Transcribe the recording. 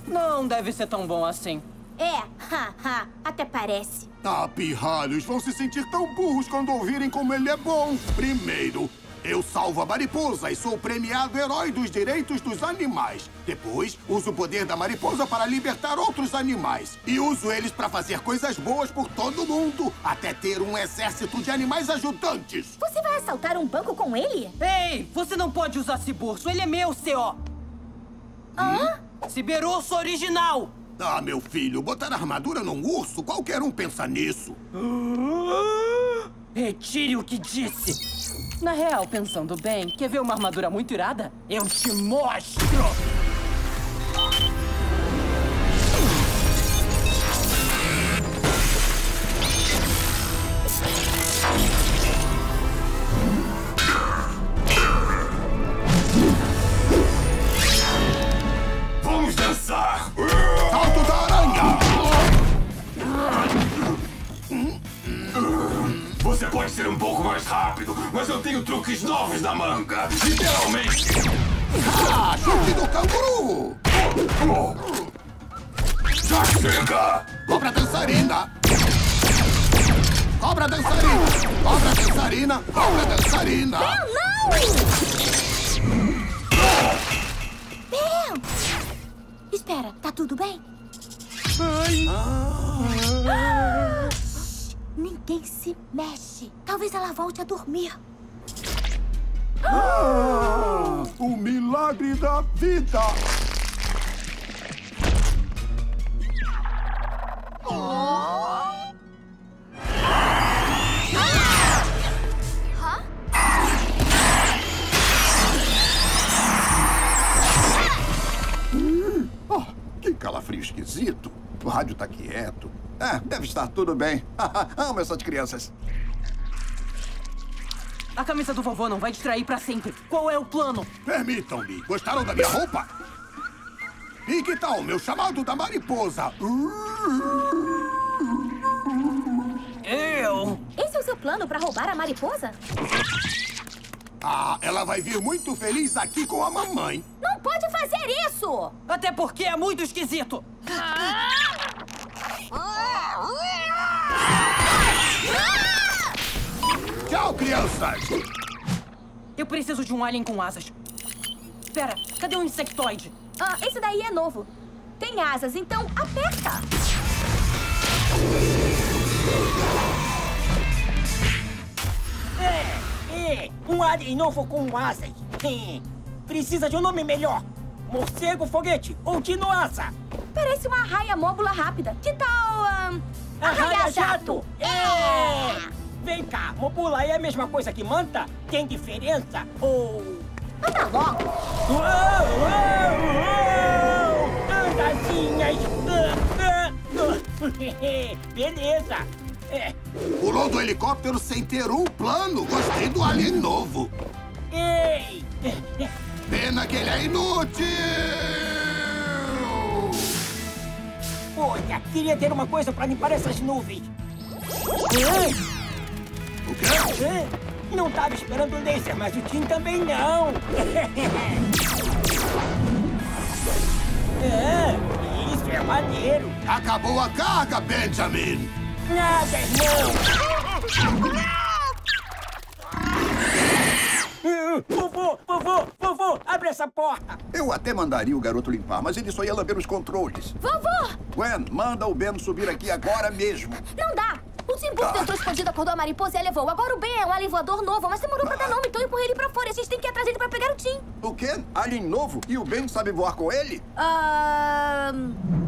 Não deve ser tão bom assim. É, até parece. Ah, pirralhos vão se sentir tão burros quando ouvirem como ele é bom. Primeiro, eu salvo a mariposa e sou o premiado herói dos direitos dos animais. Depois, uso o poder da mariposa para libertar outros animais. E uso eles para fazer coisas boas por todo mundo, até ter um exército de animais ajudantes. Você vai assaltar um banco com ele? Ei, você não pode usar Ciburso, ele é meu, C.O. Hã? Ciberurso original. Ah, meu filho, botar armadura num urso, qualquer um pensa nisso. Retire o que disse. Na real, pensando bem, quer ver uma armadura muito irada? Eu te mostro! Vamos dançar! Salto da aranha! Você pode ser um pouco mais rápido, mas eu tenho truques novos na manga. Literalmente. Ah, chute do canguru! Já chega! Cobra dançarina! Cobra dançarina! Cobra dançarina! Cobra dançarina! Ben! Espera, tá tudo bem? Ninguém se mexe. Talvez ela volte a dormir. O milagre da vida! Que calafrio esquisito. O rádio tá quieto. Deve estar tudo bem. Amo essas crianças. A camisa do vovô não vai distrair pra sempre. Qual é o plano? Permitam-me. Gostaram da minha roupa? E que tal meu chamado da mariposa? Esse é o seu plano pra roubar a mariposa? Ah, ela vai vir muito feliz aqui com a mamãe. Não pode fazer isso! Até porque é muito esquisito. Tchau, crianças! Eu preciso de um alien com asas. Espera, cadê o insectoide? Esse daí é novo. Tem asas, então aperta. Um alien novo com asas. Precisa de um nome melhor. Morcego foguete ou dinoasa. Parece uma arraia móbula rápida. Que tal, Arraia-jato! Vem cá, mobula é a mesma coisa que manta? Tem diferença? Ou... Anda logo! Andazinhas! Beleza! Pulou do helicóptero sem ter um plano. Gostei do alien novo. Ei! Pena que ele é inútil! Olha, queria ter uma coisa pra limpar essas nuvens. O quê? Não tava esperando o laser, mas o Tim também não. Isso é maneiro. Acabou a carga, Benjamin! Nada, não! Vovô, abre essa porta! Eu até mandaria o garoto limpar, mas ele só ia lamber os controles. Vovô! Gwen, manda o Ben subir aqui agora mesmo. Não dá! O Timbuk tentou escondido, acordou a mariposa e a levou. Agora o Ben é um alien voador novo, mas demorou pra dar nome, então eu empurrei ele pra fora. E a gente tem que ir atrás dele pra pegar o Tim. O quê? Alien novo? E o Ben sabe voar com ele?